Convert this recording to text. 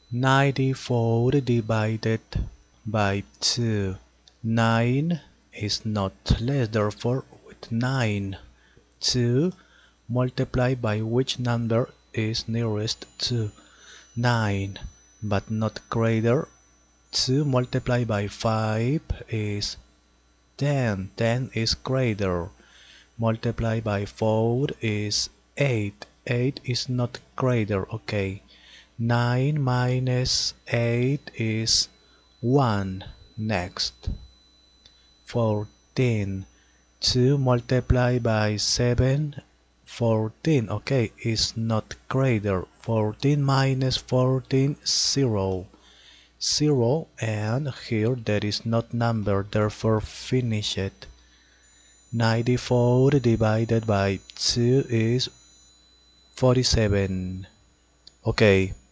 94 divided by 2. 9 is not less, therefore with 9. 2 multiplied by which number is nearest to 9, but not greater. 2 multiplied by 5 is 10. 10 is greater. Multiplied by 4 is 8. 8 is not greater. Okay. 9 minus 8 is 1. Next. 14. 2 multiplied by 7. 14. Okay, is not greater. 14 minus 14, 0. 0, and here there is not number, therefore finish it. 94 divided by 2 is 47. Okay.